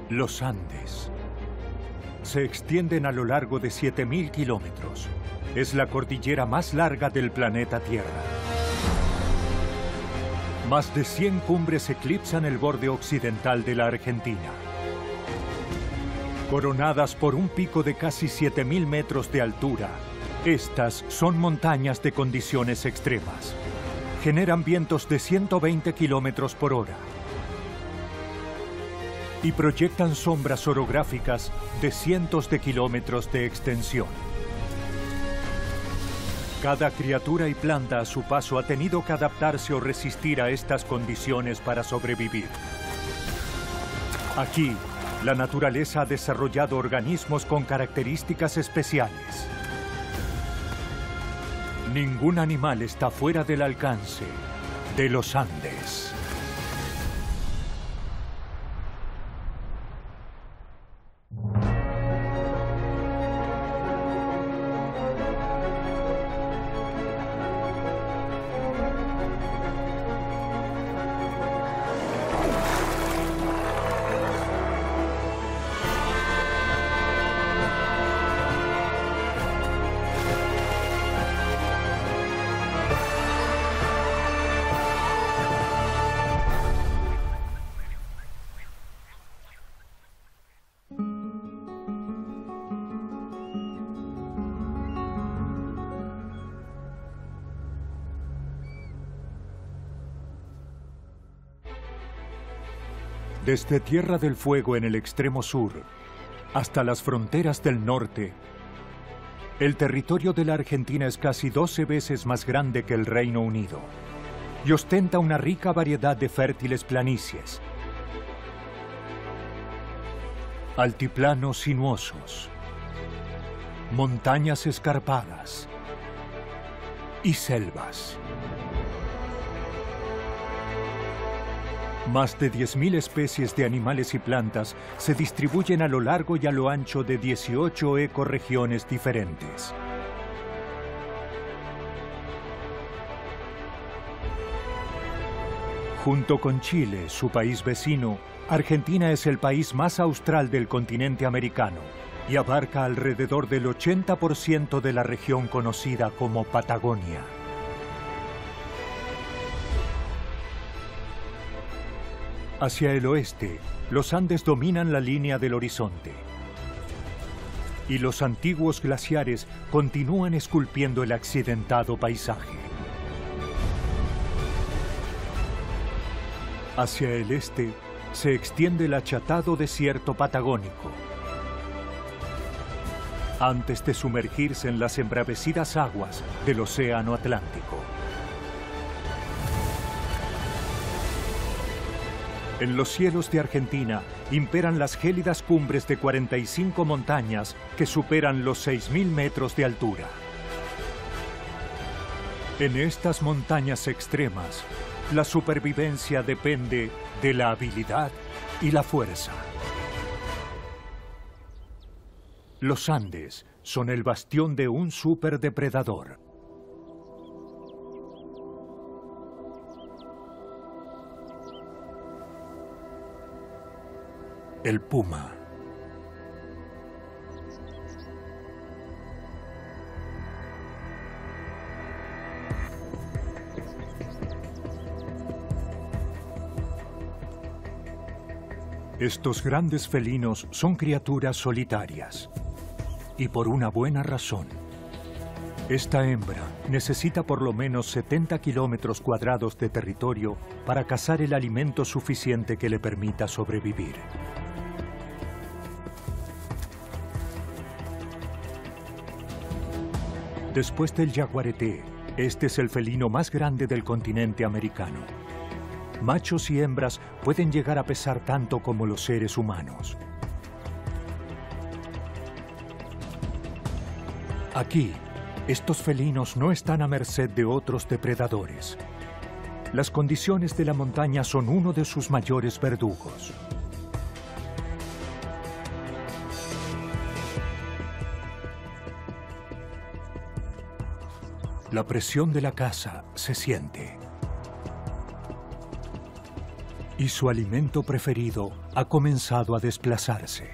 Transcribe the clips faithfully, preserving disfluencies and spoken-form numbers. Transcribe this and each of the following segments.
Los Andes se extienden a lo largo de siete mil kilómetros. Es la cordillera más larga del planeta Tierra. Más de cien cumbres eclipsan el borde occidental de la Argentina. Coronadas por un pico de casi siete mil metros de altura, estas son montañas de condiciones extremas. Generan vientos de ciento veinte kilómetros por hora. Y proyectan sombras orográficas de cientos de kilómetros de extensión. Cada criatura y planta a su paso ha tenido que adaptarse o resistir a estas condiciones para sobrevivir. Aquí, la naturaleza ha desarrollado organismos con características especiales. Ningún animal está fuera del alcance de los Andes. Desde Tierra del Fuego en el extremo sur hasta las fronteras del norte, el territorio de la Argentina es casi doce veces más grande que el Reino Unido y ostenta una rica variedad de fértiles planicies, altiplanos sinuosos, montañas escarpadas y selvas. Más de diez mil especies de animales y plantas se distribuyen a lo largo y a lo ancho de dieciocho ecorregiones diferentes. Junto con Chile, su país vecino, Argentina es el país más austral del continente americano y abarca alrededor del ochenta por ciento de la región conocida como Patagonia. Hacia el oeste, los Andes dominan la línea del horizonte. Y los antiguos glaciares continúan esculpiendo el accidentado paisaje. Hacia el este, se extiende el achatado desierto patagónico. Antes de sumergirse en las embravecidas aguas del Océano Atlántico. En los cielos de Argentina imperan las gélidas cumbres de cuarenta y cinco montañas que superan los seis mil metros de altura. En estas montañas extremas, la supervivencia depende de la habilidad y la fuerza. Los Andes son el bastión de un superdepredador. El puma. Estos grandes felinos son criaturas solitarias. Y por una buena razón. Esta hembra necesita por lo menos setenta kilómetros cuadrados de territorio para cazar el alimento suficiente que le permita sobrevivir. Después del jaguarete, este es el felino más grande del continente americano. Machos y hembras pueden llegar a pesar tanto como los seres humanos. Aquí, estos felinos no están a merced de otros depredadores. Las condiciones de la montaña son uno de sus mayores verdugos. La presión de la caza se siente. Y su alimento preferido ha comenzado a desplazarse.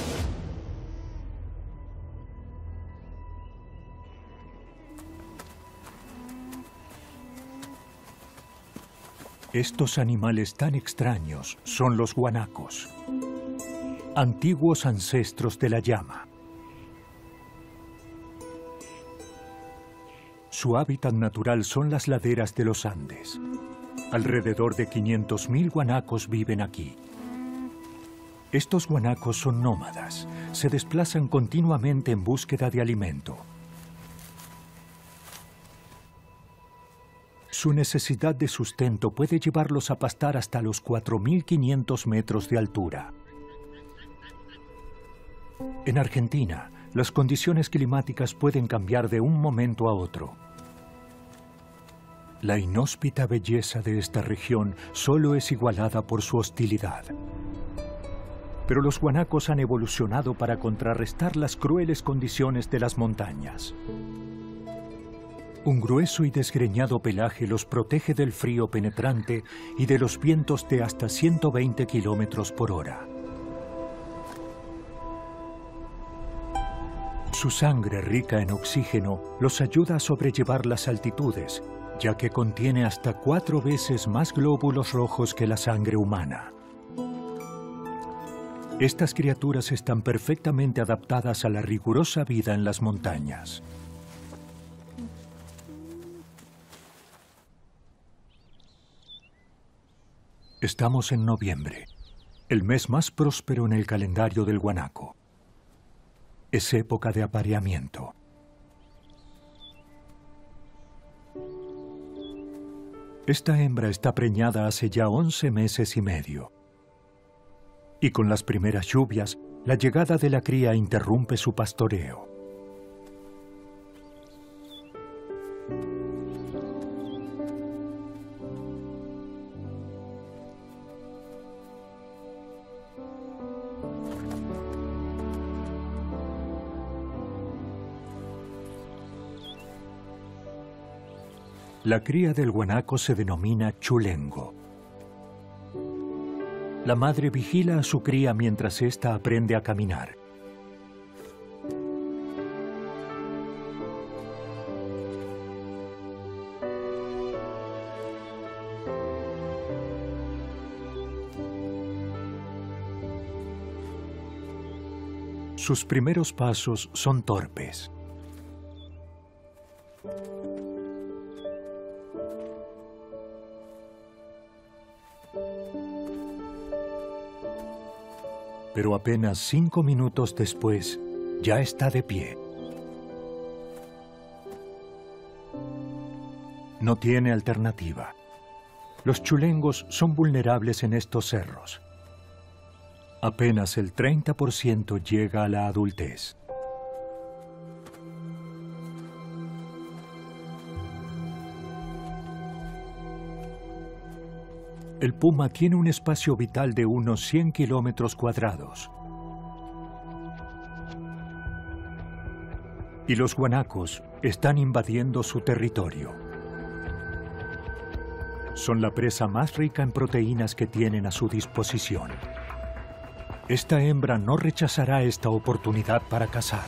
Estos animales tan extraños son los guanacos, antiguos ancestros de la llama. Su hábitat natural son las laderas de los Andes. Alrededor de quinientos mil guanacos viven aquí. Estos guanacos son nómadas, se desplazan continuamente en búsqueda de alimento. Su necesidad de sustento puede llevarlos a pastar hasta los cuatro mil quinientos metros de altura. En Argentina, las condiciones climáticas pueden cambiar de un momento a otro. La inhóspita belleza de esta región solo es igualada por su hostilidad. Pero los guanacos han evolucionado para contrarrestar las crueles condiciones de las montañas. Un grueso y desgreñado pelaje los protege del frío penetrante y de los vientos de hasta ciento veinte kilómetros por hora. Su sangre rica en oxígeno los ayuda a sobrellevar las altitudes, ya que contiene hasta cuatro veces más glóbulos rojos que la sangre humana. Estas criaturas están perfectamente adaptadas a la rigurosa vida en las montañas. Estamos en noviembre, el mes más próspero en el calendario del guanaco. Es época de apareamiento. Esta hembra está preñada hace ya once meses y medio. Y con las primeras lluvias, la llegada de la cría interrumpe su pastoreo. La cría del guanaco se denomina chulengo. La madre vigila a su cría mientras ésta aprende a caminar. Sus primeros pasos son torpes. Pero apenas cinco minutos después, ya está de pie. No tiene alternativa. Los chulengos son vulnerables en estos cerros. Apenas el treinta por ciento llega a la adultez. El puma tiene un espacio vital de unos cien kilómetros cuadrados. Y los guanacos están invadiendo su territorio. Son la presa más rica en proteínas que tienen a su disposición. Esta hembra no rechazará esta oportunidad para cazar.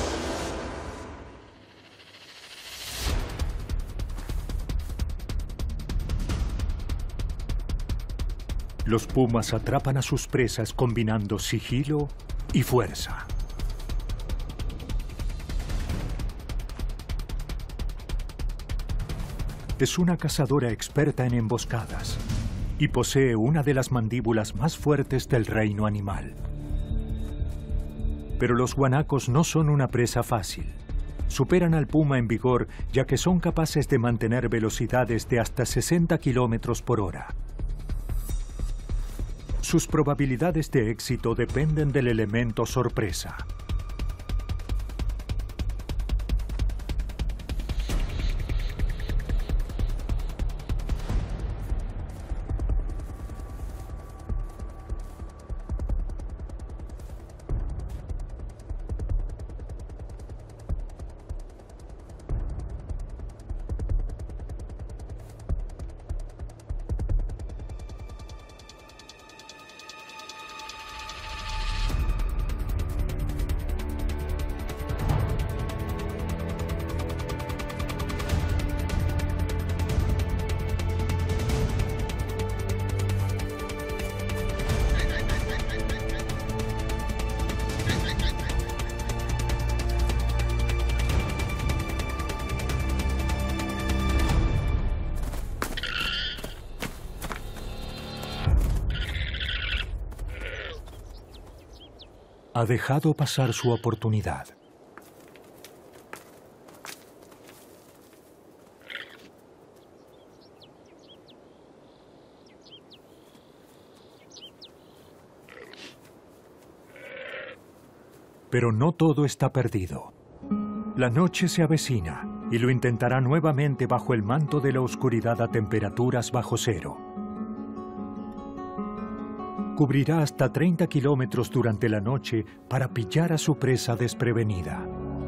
Los pumas atrapan a sus presas combinando sigilo y fuerza. Es una cazadora experta en emboscadas y posee una de las mandíbulas más fuertes del reino animal. Pero los guanacos no son una presa fácil. Superan al puma en vigor, ya que son capaces de mantener velocidades de hasta sesenta kilómetros por hora. Sus probabilidades de éxito dependen del elemento sorpresa. Ha dejado pasar su oportunidad. Pero no todo está perdido. La noche se avecina y lo intentará nuevamente bajo el manto de la oscuridad a temperaturas bajo cero. Cubrirá hasta treinta kilómetros durante la noche para pillar a su presa desprevenida.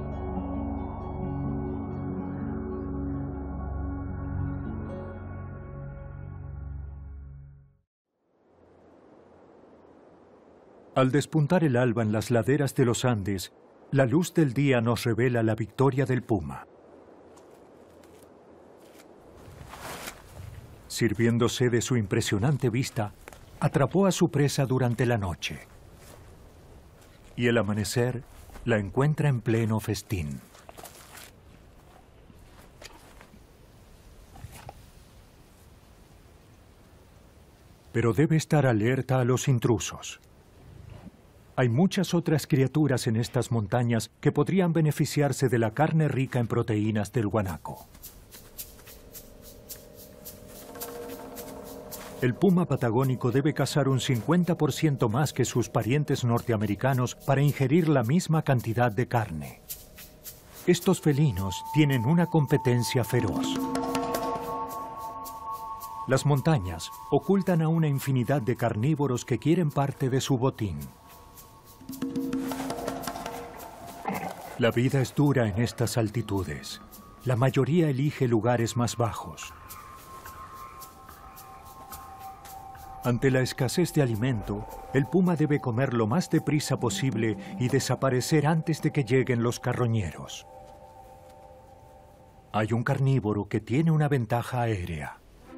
Al despuntar el alba en las laderas de los Andes, la luz del día nos revela la victoria del puma. Sirviéndose de su impresionante vista, atrapó a su presa durante la noche. Y al amanecer, la encuentra en pleno festín. Pero debe estar alerta a los intrusos. Hay muchas otras criaturas en estas montañas que podrían beneficiarse de la carne rica en proteínas del guanaco. El puma patagónico debe cazar un cincuenta por ciento más que sus parientes norteamericanos para ingerir la misma cantidad de carne. Estos felinos tienen una competencia feroz. Las montañas ocultan a una infinidad de carnívoros que quieren parte de su botín. La vida es dura en estas altitudes. La mayoría elige lugares más bajos. Ante la escasez de alimento, el puma debe comer lo más deprisa posible y desaparecer antes de que lleguen los carroñeros. Hay un carnívoro que tiene una ventaja aérea.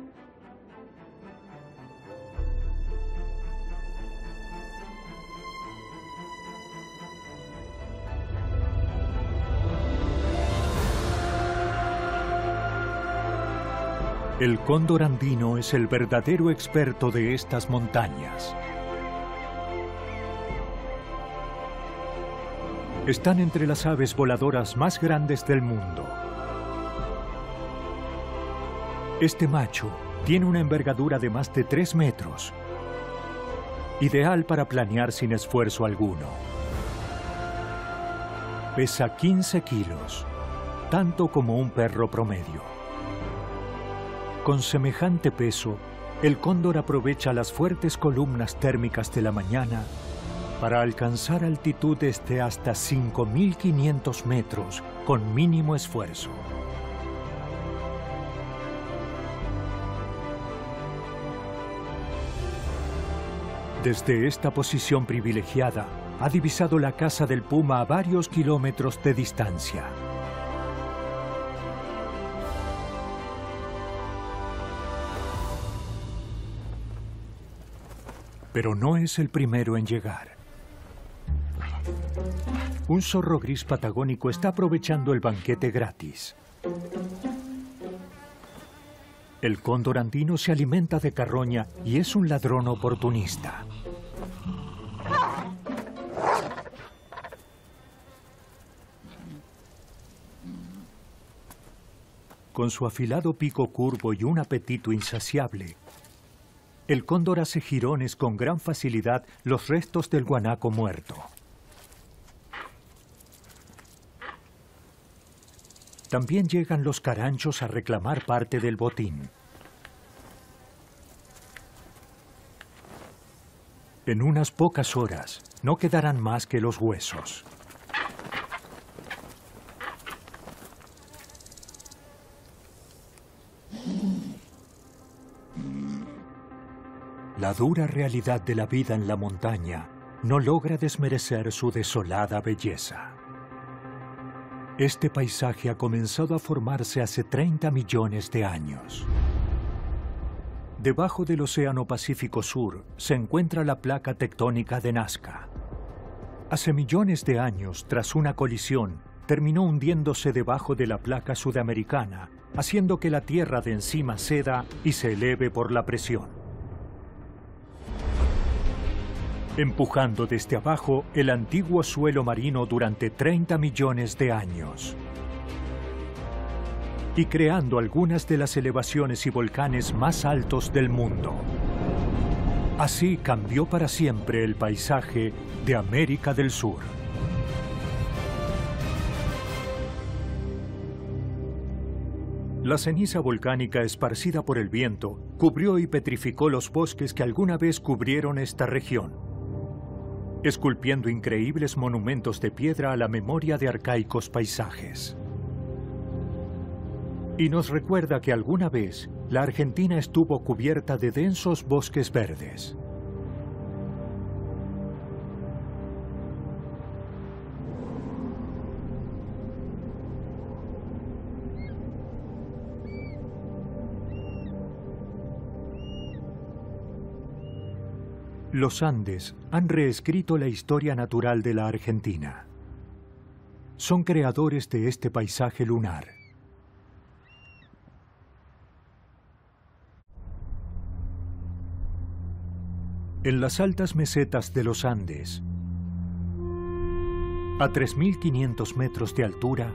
El cóndor andino es el verdadero experto de estas montañas. Están entre las aves voladoras más grandes del mundo. Este macho tiene una envergadura de más de tres metros, ideal para planear sin esfuerzo alguno. Pesa quince kilos, tanto como un perro promedio. Con semejante peso, el cóndor aprovecha las fuertes columnas térmicas de la mañana para alcanzar altitudes de hasta cinco mil quinientos metros con mínimo esfuerzo. Desde esta posición privilegiada, ha divisado la caza del puma a varios kilómetros de distancia. Pero no es el primero en llegar. Un zorro gris patagónico está aprovechando el banquete gratis. El cóndor andino se alimenta de carroña y es un ladrón oportunista. Con su afilado pico curvo y un apetito insaciable, el cóndor hace jirones con gran facilidad los restos del guanaco muerto. También llegan los caranchos a reclamar parte del botín. En unas pocas horas no quedarán más que los huesos. La dura realidad de la vida en la montaña no logra desmerecer su desolada belleza. Este paisaje ha comenzado a formarse hace treinta millones de años. Debajo del Océano Pacífico Sur se encuentra la placa tectónica de Nazca. Hace millones de años, tras una colisión, terminó hundiéndose debajo de la placa sudamericana, haciendo que la tierra de encima ceda y se eleve por la presión. empujando desde abajo el antiguo suelo marino durante treinta millones de años y creando algunas de las elevaciones y volcanes más altos del mundo. Así cambió para siempre el paisaje de América del Sur. La ceniza volcánica esparcida por el viento cubrió y petrificó los bosques que alguna vez cubrieron esta región, esculpiendo increíbles monumentos de piedra a la memoria de arcaicos paisajes. Y nos recuerda que alguna vez la Argentina estuvo cubierta de densos bosques verdes. Los Andes han reescrito la historia natural de la Argentina. Son creadores de este paisaje lunar. En las altas mesetas de los Andes, a tres mil quinientos metros de altura,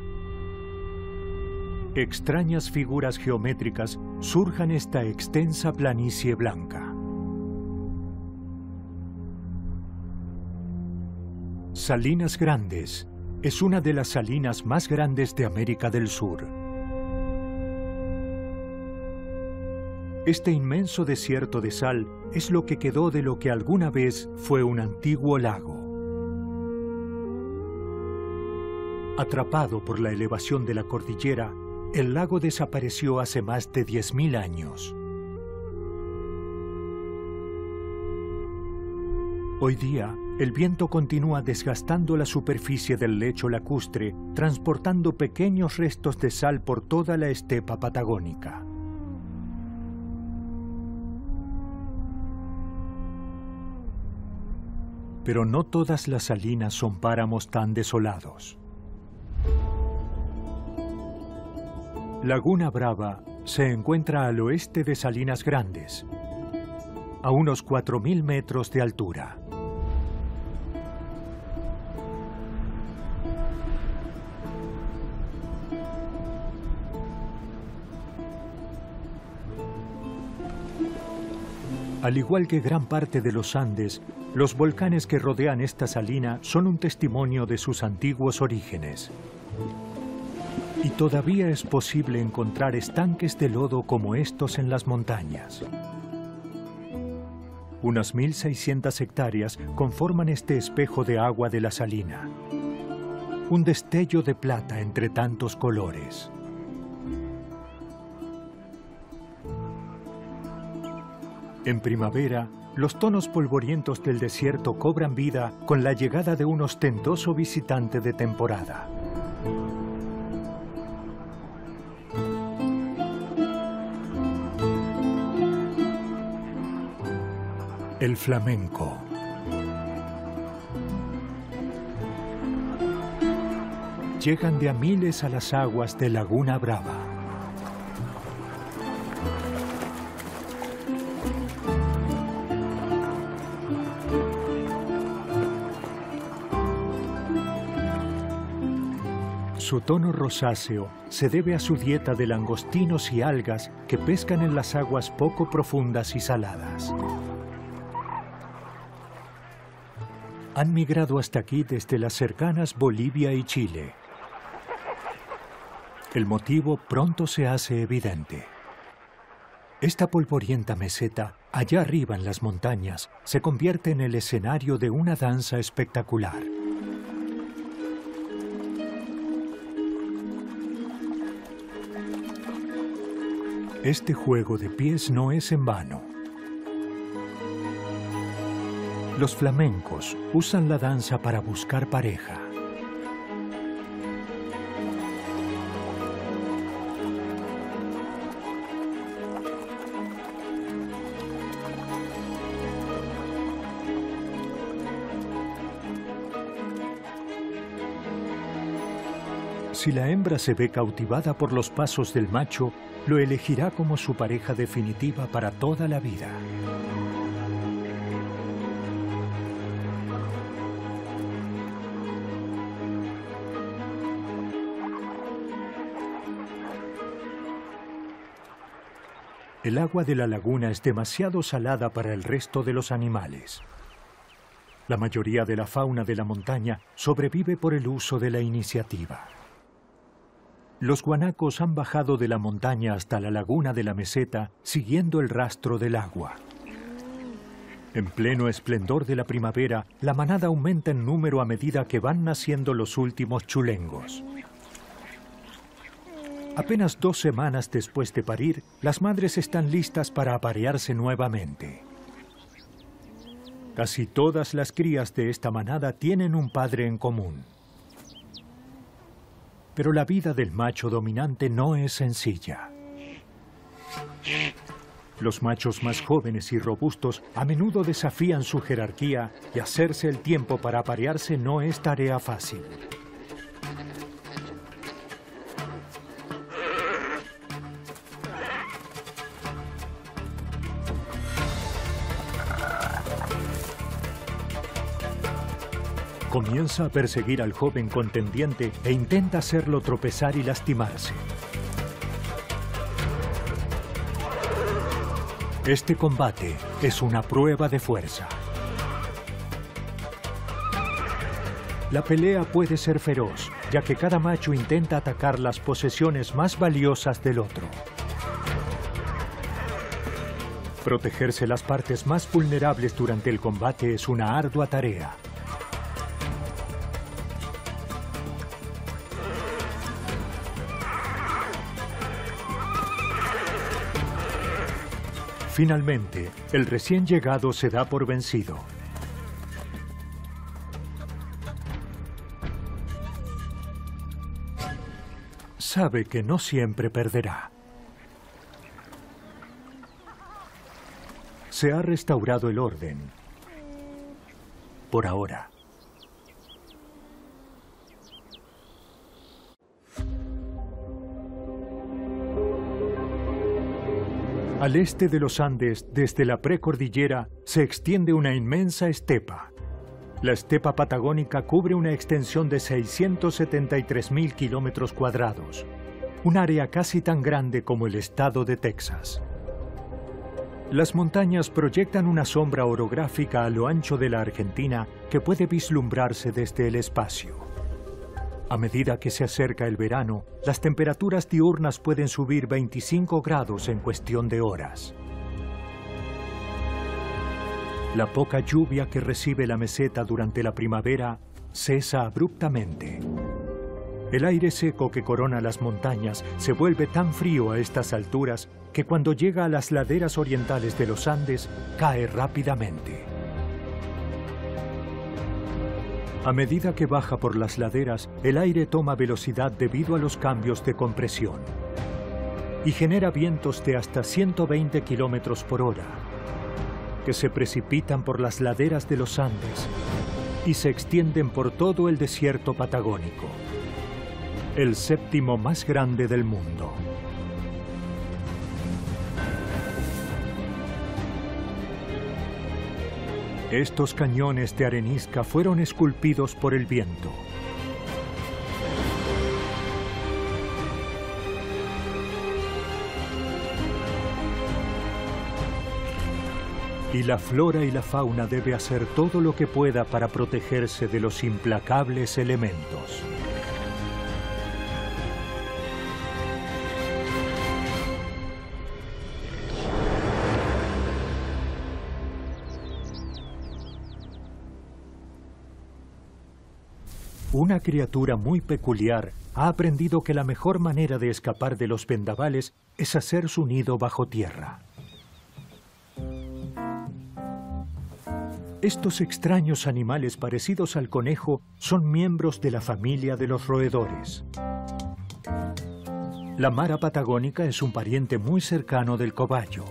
extrañas figuras geométricas surjan esta extensa planicie blanca. Salinas Grandes es una de las salinas más grandes de América del Sur. Este inmenso desierto de sal es lo que quedó de lo que alguna vez fue un antiguo lago. Atrapado por la elevación de la cordillera, el lago desapareció hace más de diez mil años. Hoy día, el viento continúa desgastando la superficie del lecho lacustre, transportando pequeños restos de sal por toda la estepa patagónica. Pero no todas las salinas son páramos tan desolados. Laguna Brava se encuentra al oeste de Salinas Grandes, a unos cuatro mil metros de altura. Al igual que gran parte de los Andes, los volcanes que rodean esta salina son un testimonio de sus antiguos orígenes. Y todavía es posible encontrar estanques de lodo como estos en las montañas. Unas mil seiscientas hectáreas conforman este espejo de agua de la salina. Un destello de plata entre tantos colores. En primavera, los tonos polvorientos del desierto cobran vida con la llegada de un ostentoso visitante de temporada. El flamenco. Llegan de a miles a las aguas de Laguna Brava. Su tono rosáceo se debe a su dieta de langostinos y algas que pescan en las aguas poco profundas y saladas. Han migrado hasta aquí desde las cercanas Bolivia y Chile. El motivo pronto se hace evidente. Esta polvorienta meseta, allá arriba en las montañas, se convierte en el escenario de una danza espectacular. Este juego de pies no es en vano. Los flamencos usan la danza para buscar pareja. Si la hembra se ve cautivada por los pasos del macho, lo elegirá como su pareja definitiva para toda la vida. El agua de la laguna es demasiado salada para el resto de los animales. La mayoría de la fauna de la montaña sobrevive por el uso de la iniciativa. Los guanacos han bajado de la montaña hasta la laguna de la meseta siguiendo el rastro del agua. En pleno esplendor de la primavera, la manada aumenta en número a medida que van naciendo los últimos chulengos. Apenas dos semanas después de parir, las madres están listas para aparearse nuevamente. Casi todas las crías de esta manada tienen un padre en común. Pero la vida del macho dominante no es sencilla. Los machos más jóvenes y robustos a menudo desafían su jerarquía y hacerse el tiempo para aparearse no es tarea fácil. Comienza a perseguir al joven contendiente e intenta hacerlo tropezar y lastimarse. Este combate es una prueba de fuerza. La pelea puede ser feroz, ya que cada macho intenta atacar las posesiones más valiosas del otro. Protegerse las partes más vulnerables durante el combate es una ardua tarea. Finalmente, el recién llegado se da por vencido. Sabe que no siempre perderá. Se ha restaurado el orden. Por ahora. Al este de los Andes, desde la precordillera, se extiende una inmensa estepa. La estepa patagónica cubre una extensión de seiscientos setenta y tres mil kilómetros cuadrados, un área casi tan grande como el estado de Texas. Las montañas proyectan una sombra orográfica a lo ancho de la Argentina que puede vislumbrarse desde el espacio. A medida que se acerca el verano, las temperaturas diurnas pueden subir veinticinco grados en cuestión de horas. La poca lluvia que recibe la meseta durante la primavera cesa abruptamente. El aire seco que corona las montañas se vuelve tan frío a estas alturas que cuando llega a las laderas orientales de los Andes, cae rápidamente. A medida que baja por las laderas, el aire toma velocidad debido a los cambios de compresión y genera vientos de hasta ciento veinte kilómetros por hora, que se precipitan por las laderas de los Andes y se extienden por todo el desierto patagónico, el séptimo más grande del mundo. Estos cañones de arenisca fueron esculpidos por el viento. Y la flora y la fauna debe hacer todo lo que pueda para protegerse de los implacables elementos. Una criatura muy peculiar ha aprendido que la mejor manera de escapar de los vendavales es hacer su nido bajo tierra. Estos extraños animales parecidos al conejo son miembros de la familia de los roedores. La mara patagónica es un pariente muy cercano del cobayo.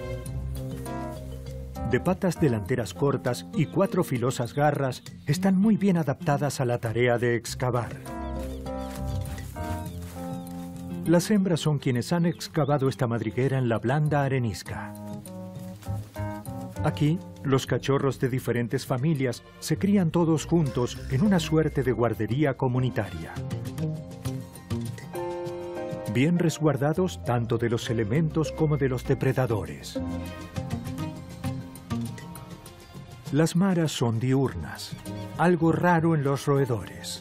De patas delanteras cortas y cuatro filosas garras, están muy bien adaptadas a la tarea de excavar. Las hembras son quienes han excavado esta madriguera en la blanda arenisca. Aquí, los cachorros de diferentes familias se crían todos juntos en una suerte de guardería comunitaria. bien resguardados tanto de los elementos como de los depredadores. Las maras son diurnas, algo raro en los roedores.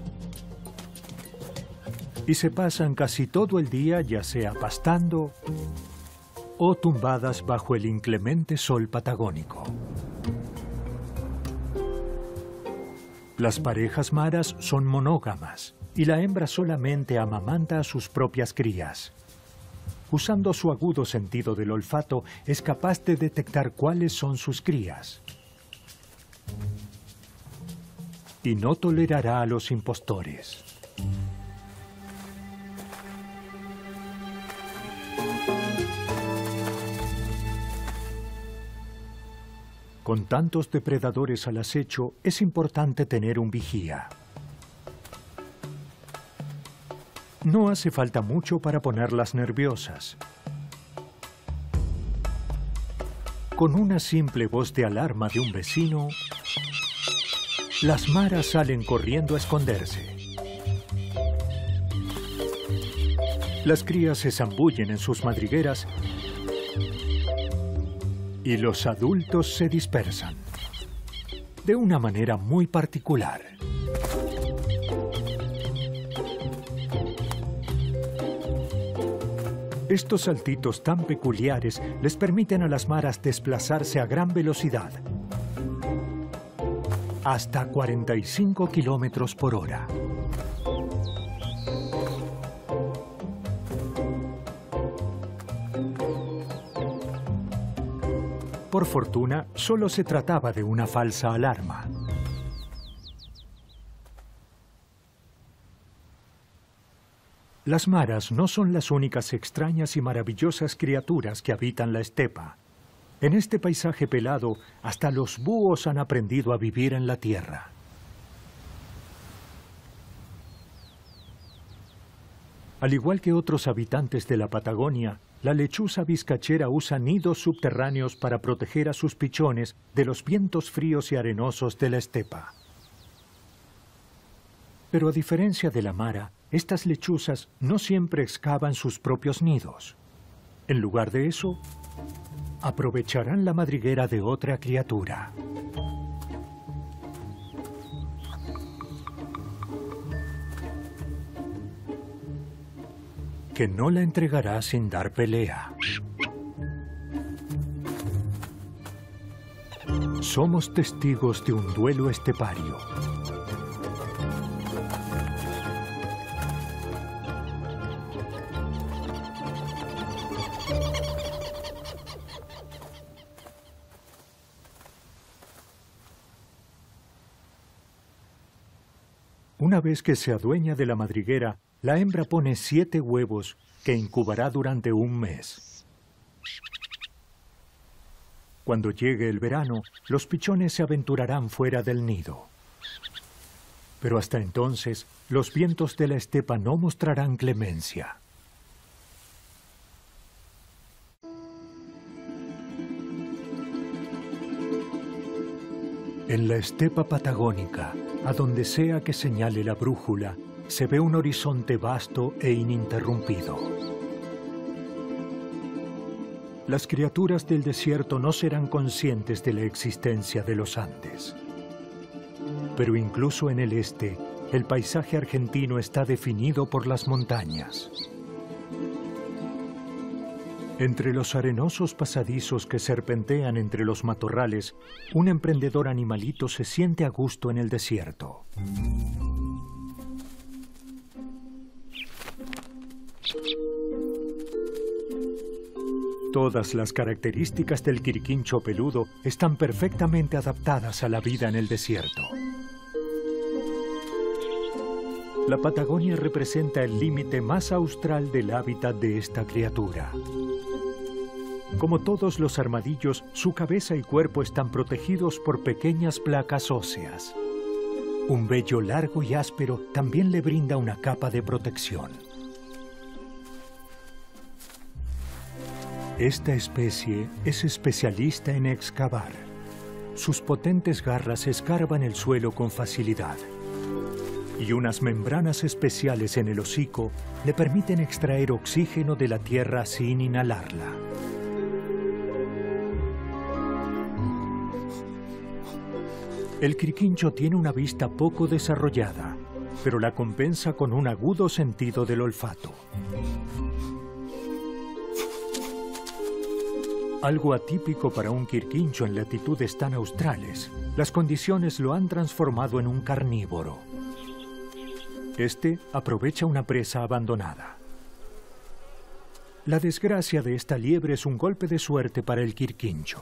Y se pasan casi todo el día ya sea pastando o tumbadas bajo el inclemente sol patagónico. Las parejas maras son monógamas y la hembra solamente amamanta a sus propias crías. Usando su agudo sentido del olfato, es capaz de detectar cuáles son sus crías. Y no tolerará a los impostores. Con tantos depredadores al acecho, es importante tener un vigía. No hace falta mucho para ponerlas nerviosas. Con una simple voz de alarma de un vecino, las maras salen corriendo a esconderse. Las crías se zambullen en sus madrigueras y los adultos se dispersan de una manera muy particular. Estos saltitos tan peculiares les permiten a las maras desplazarse a gran velocidad, hasta cuarenta y cinco kilómetros por hora. Por fortuna, solo se trataba de una falsa alarma. Las maras no son las únicas extrañas y maravillosas criaturas que habitan la estepa. En este paisaje pelado, hasta los búhos han aprendido a vivir en la tierra. Al igual que otros habitantes de la Patagonia, la lechuza vizcachera usa nidos subterráneos para proteger a sus pichones de los vientos fríos y arenosos de la estepa. Pero a diferencia de la mara, estas lechuzas no siempre excavan sus propios nidos. En lugar de eso, aprovecharán la madriguera de otra criatura. Que no la entregará sin dar pelea. Somos testigos de un duelo estepario. Una vez que se adueña de la madriguera, la hembra pone siete huevos que incubará durante un mes. Cuando llegue el verano, los pichones se aventurarán fuera del nido. Pero hasta entonces, los vientos de la estepa no mostrarán clemencia. En la estepa patagónica, a donde sea que señale la brújula, se ve un horizonte vasto e ininterrumpido. Las criaturas del desierto no serán conscientes de la existencia de los Andes. Pero incluso en el este, el paisaje argentino está definido por las montañas. Entre los arenosos pasadizos que serpentean entre los matorrales, un emprendedor animalito se siente a gusto en el desierto. Todas las características del quiriquincho peludo están perfectamente adaptadas a la vida en el desierto. La Patagonia representa el límite más austral del hábitat de esta criatura. Como todos los armadillos, su cabeza y cuerpo están protegidos por pequeñas placas óseas. Un vello largo y áspero también le brinda una capa de protección. Esta especie es especialista en excavar. Sus potentes garras escarban el suelo con facilidad. y unas membranas especiales en el hocico le permiten extraer oxígeno de la tierra sin inhalarla. El quirquincho tiene una vista poco desarrollada, pero la compensa con un agudo sentido del olfato. Algo atípico para un quirquincho en latitudes tan australes, las condiciones lo han transformado en un carnívoro. Este aprovecha una presa abandonada. La desgracia de esta liebre es un golpe de suerte para el quirquincho.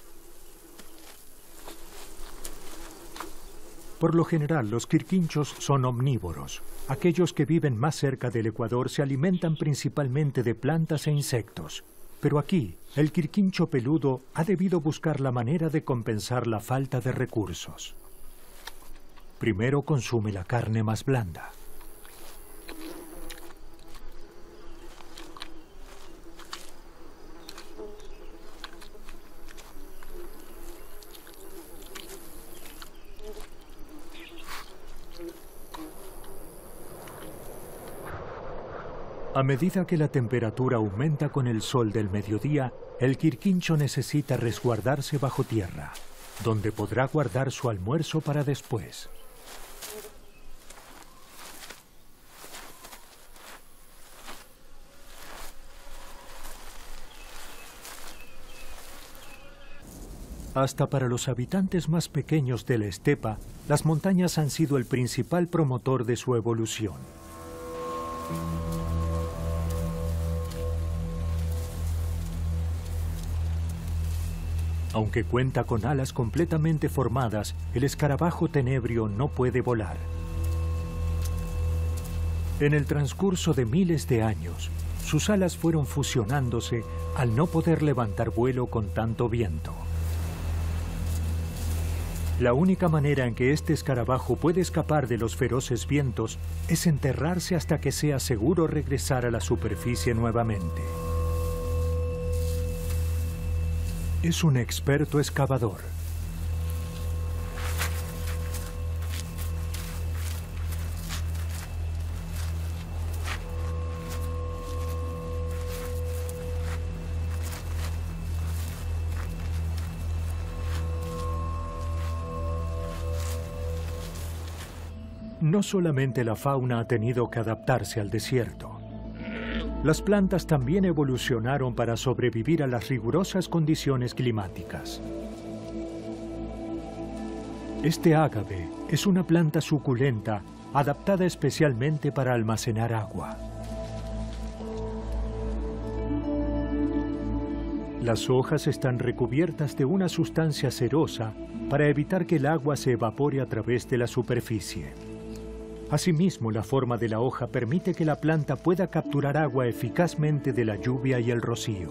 Por lo general, los quirquinchos son omnívoros. Aquellos que viven más cerca del ecuador se alimentan principalmente de plantas e insectos. Pero aquí, el quirquincho peludo ha debido buscar la manera de compensar la falta de recursos. Primero consume la carne más blanda. A medida que la temperatura aumenta con el sol del mediodía, el quirquincho necesita resguardarse bajo tierra, donde podrá guardar su almuerzo para después. Hasta para los habitantes más pequeños de la estepa, las montañas han sido el principal promotor de su evolución. Aunque cuenta con alas completamente formadas, el escarabajo tenebrio no puede volar. En el transcurso de miles de años, sus alas fueron fusionándose al no poder levantar vuelo con tanto viento. La única manera en que este escarabajo puede escapar de los feroces vientos es enterrarse hasta que sea seguro regresar a la superficie nuevamente. Es un experto excavador. No solamente la fauna ha tenido que adaptarse al desierto. Las plantas también evolucionaron para sobrevivir a las rigurosas condiciones climáticas. Este ágave es una planta suculenta adaptada especialmente para almacenar agua. Las hojas están recubiertas de una sustancia cerosa para evitar que el agua se evapore a través de la superficie. Asimismo, la forma de la hoja permite que la planta pueda capturar agua eficazmente de la lluvia y el rocío.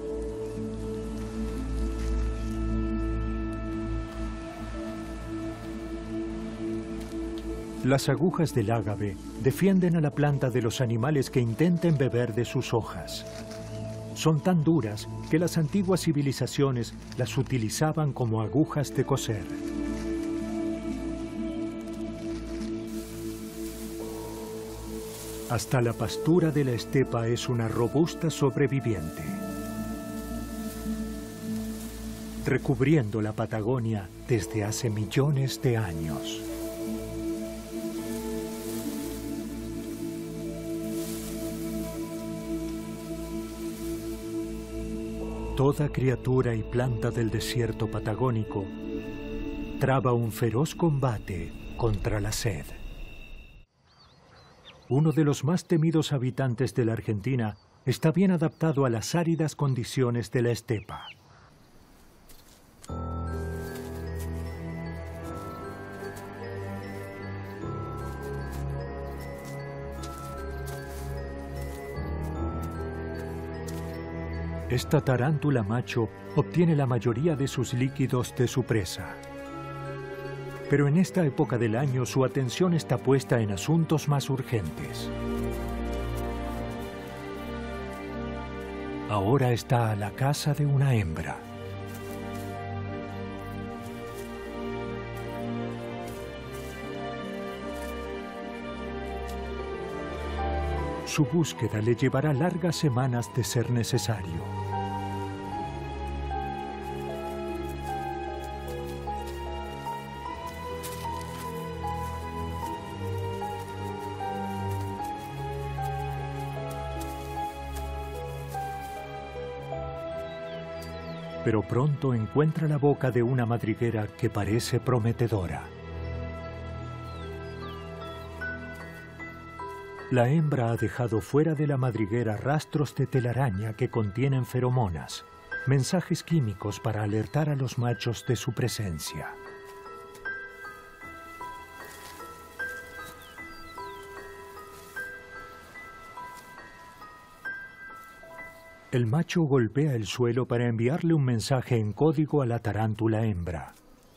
Las agujas del ágave defienden a la planta de los animales que intenten beber de sus hojas. Son tan duras que las antiguas civilizaciones las utilizaban como agujas de coser. Hasta la pastura de la estepa es una robusta sobreviviente, recubriendo la Patagonia desde hace millones de años. Toda criatura y planta del desierto patagónico traba un feroz combate contra la sed. Uno de los más temidos habitantes de la Argentina está bien adaptado a las áridas condiciones de la estepa. Esta tarántula macho obtiene la mayoría de sus líquidos de su presa. Pero en esta época del año su atención está puesta en asuntos más urgentes. Ahora está a la caza de una hembra. Su búsqueda le llevará largas semanas de ser necesario. Pero pronto encuentra la boca de una madriguera que parece prometedora. La hembra ha dejado fuera de la madriguera rastros de telaraña que contienen feromonas, mensajes químicos para alertar a los machos de su presencia. El macho golpea el suelo para enviarle un mensaje en código a la tarántula hembra.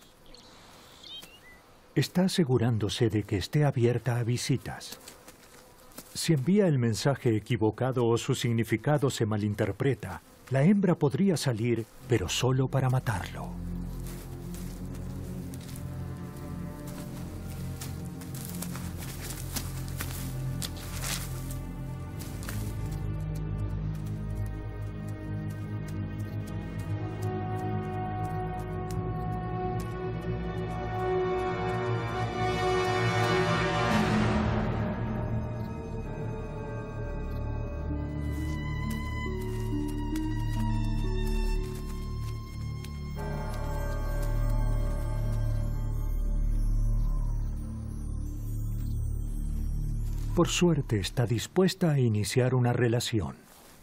Está asegurándose de que esté abierta a visitas. Si envía el mensaje equivocado o su significado se malinterpreta, la hembra podría salir, pero solo para matarlo. Por suerte, está dispuesta a iniciar una relación.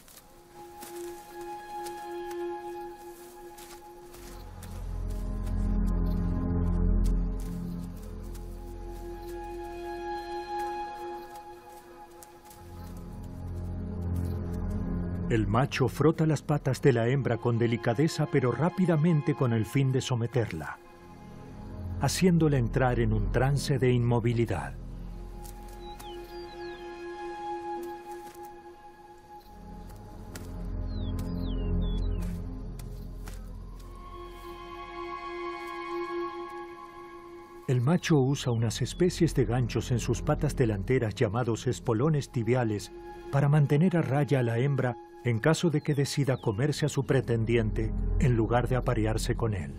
El macho frota las patas de la hembra con delicadeza, pero rápidamente con el fin de someterla, haciéndola entrar en un trance de inmovilidad. El macho usa unas especies de ganchos en sus patas delanteras llamados espolones tibiales para mantener a raya a la hembra en caso de que decida comerse a su pretendiente en lugar de aparearse con él.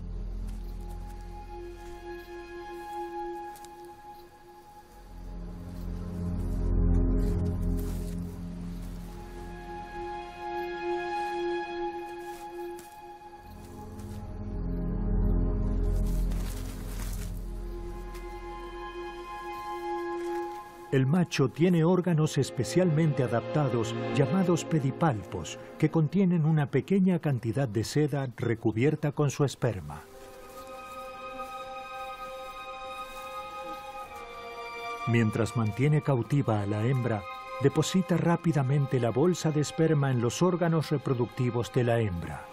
El macho tiene órganos especialmente adaptados llamados pedipalpos que contienen una pequeña cantidad de seda recubierta con su esperma. Mientras mantiene cautiva a la hembra, deposita rápidamente la bolsa de esperma en los órganos reproductivos de la hembra.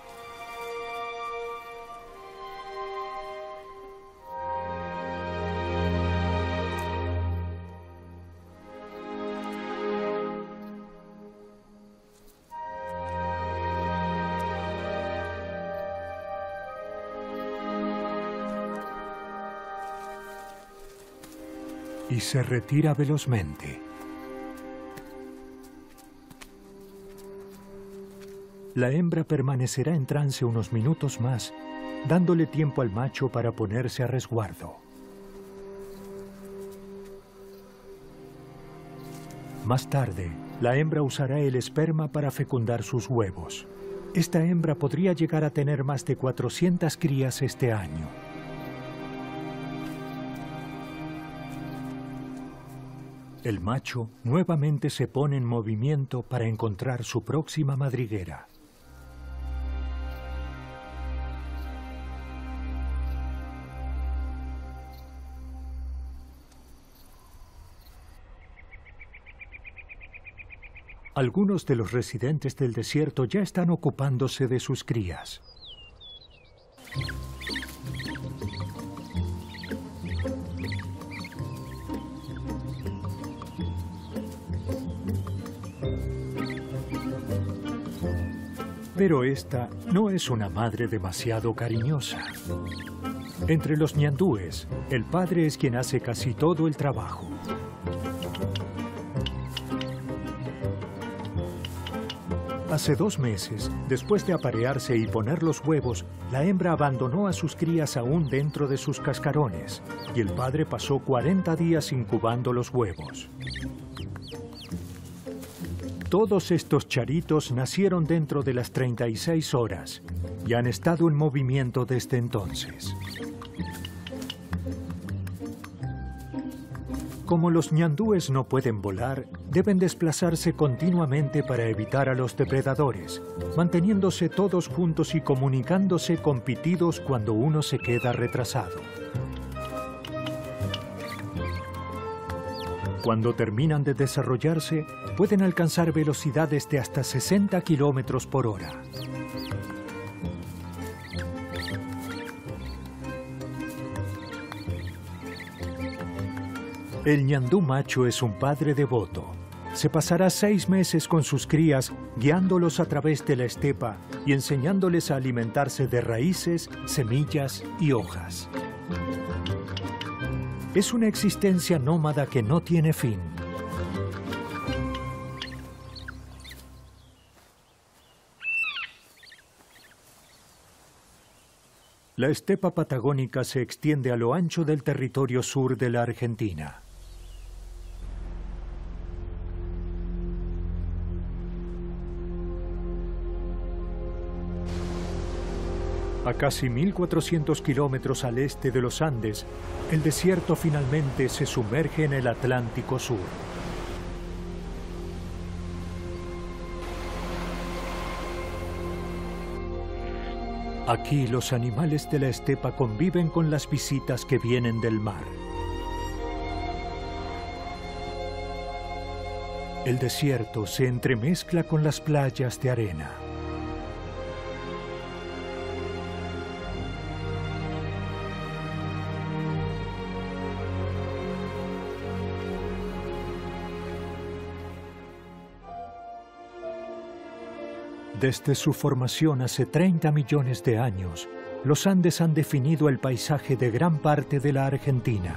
Y se retira velozmente. La hembra permanecerá en trance unos minutos más, dándole tiempo al macho para ponerse a resguardo. Más tarde, la hembra usará el esperma para fecundar sus huevos. Esta hembra podría llegar a tener más de cuatrocientas crías este año. El macho nuevamente se pone en movimiento para encontrar su próxima madriguera. Algunos de los residentes del desierto ya están ocupándose de sus crías. Pero esta no es una madre demasiado cariñosa. Entre los ñandúes, el padre es quien hace casi todo el trabajo. Hace dos meses, después de aparearse y poner los huevos, la hembra abandonó a sus crías aún dentro de sus cascarones y el padre pasó cuarenta días incubando los huevos. Todos estos charitos nacieron dentro de las treinta y seis horas y han estado en movimiento desde entonces. Como los ñandúes no pueden volar, deben desplazarse continuamente para evitar a los depredadores, manteniéndose todos juntos y comunicándose con pitidos cuando uno se queda retrasado. Cuando terminan de desarrollarse, pueden alcanzar velocidades de hasta sesenta kilómetros por hora. El ñandú macho es un padre devoto. Se pasará seis meses con sus crías, guiándolos a través de la estepa y enseñándoles a alimentarse de raíces, semillas y hojas. Es una existencia nómada que no tiene fin. La estepa patagónica se extiende a lo ancho del territorio sur de la Argentina. A casi mil cuatrocientos kilómetros al este de los Andes, el desierto finalmente se sumerge en el Atlántico Sur. Aquí los animales de la estepa conviven con las visitas que vienen del mar. El desierto se entremezcla con las playas de arena. Desde su formación hace treinta millones de años, los Andes han definido el paisaje de gran parte de la Argentina.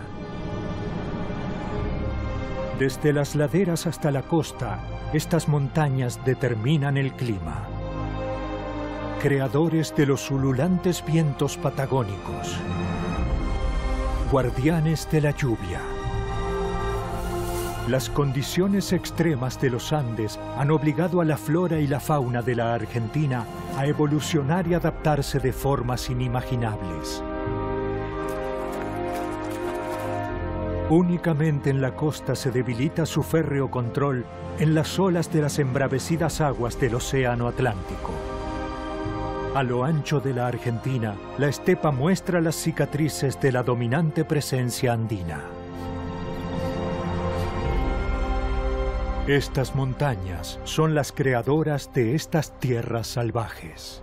Desde las laderas hasta la costa, estas montañas determinan el clima. Creadores de los ululantes vientos patagónicos. Guardianes de la lluvia. Las condiciones extremas de los Andes han obligado a la flora y la fauna de la Argentina a evolucionar y adaptarse de formas inimaginables. Únicamente en la costa se debilita su férreo control en las olas de las embravecidas aguas del Océano Atlántico. A lo ancho de la Argentina, la estepa muestra las cicatrices de la dominante presencia andina. Estas montañas son las creadoras de estas tierras salvajes.